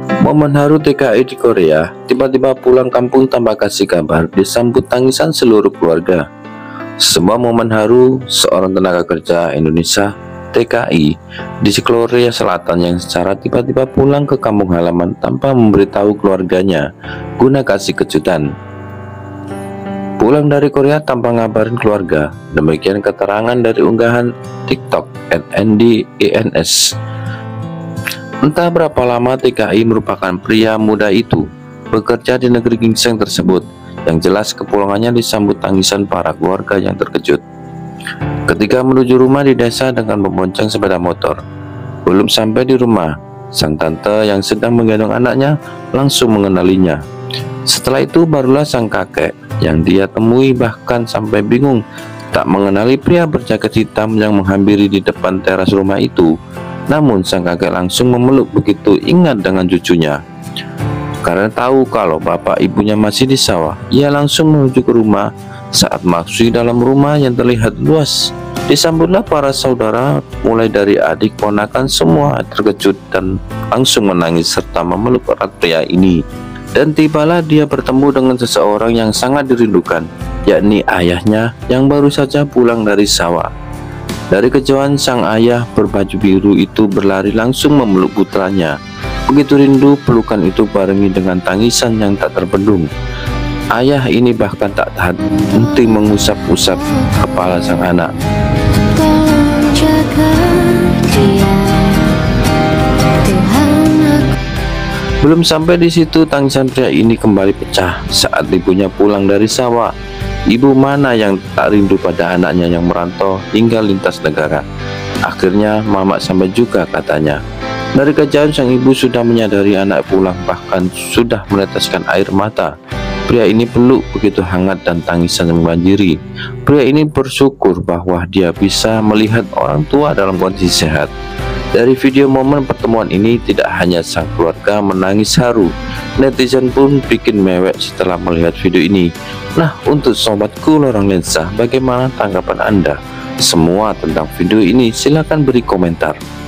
Momen haru TKI di Korea, tiba-tiba pulang kampung tanpa kasih kabar, disambut tangisan seluruh keluarga. Sebuah momen haru seorang tenaga kerja Indonesia TKI di Korea Selatan yang secara tiba-tiba pulang ke kampung halaman tanpa memberitahu keluarganya guna kasih kejutan. Pulang dari Korea tanpa ngabarin keluarga, demikian keterangan dari unggahan TikTok @ndins. Entah berapa lama TKI merupakan pria muda itu bekerja di negeri gingseng tersebut, yang jelas kepulangannya disambut tangisan para keluarga yang terkejut. Ketika menuju rumah di desa dengan membonceng sepeda motor, belum sampai di rumah, sang tante yang sedang menggendong anaknya langsung mengenalinya. Setelah itu barulah sang kakek yang dia temui bahkan sampai bingung tak mengenali pria berjaket hitam yang menghampiri di depan teras rumah itu. Namun sang kakek langsung memeluk begitu ingat dengan cucunya. Karena tahu kalau bapak ibunya masih di sawah, ia langsung menuju ke rumah. Saat masuk dalam rumah yang terlihat luas, disambutlah para saudara, mulai dari adik ponakan, semua terkejut dan langsung menangis serta memeluk erat pria ini. Dan tibalah dia bertemu dengan seseorang yang sangat dirindukan, yakni ayahnya yang baru saja pulang dari sawah. Dari kejauhan sang ayah berbaju biru itu berlari langsung memeluk putranya. Begitu rindu pelukan itu barengi dengan tangisan yang tak terbendung. Ayah ini bahkan tak tahan henti mengusap-usap kepala sang anak. Belum sampai di situ, tangisan pria ini kembali pecah saat ibunya pulang dari sawah. Ibu mana yang tak rindu pada anaknya yang merantau hingga lintas negara. Akhirnya mamak sampai juga, katanya. Dari kejauhan sang ibu sudah menyadari anak pulang, bahkan sudah meneteskan air mata. Pria ini peluk begitu hangat dan tangisan membanjiri. Pria ini bersyukur bahwa dia bisa melihat orang tua dalam kondisi sehat. Dari video momen pertemuan ini, tidak hanya sang keluarga menangis haru, netizen pun bikin mewek setelah melihat video ini. Nah, untuk sobatku lorong lensa, bagaimana tanggapan Anda semua tentang video ini? Silahkan beri komentar.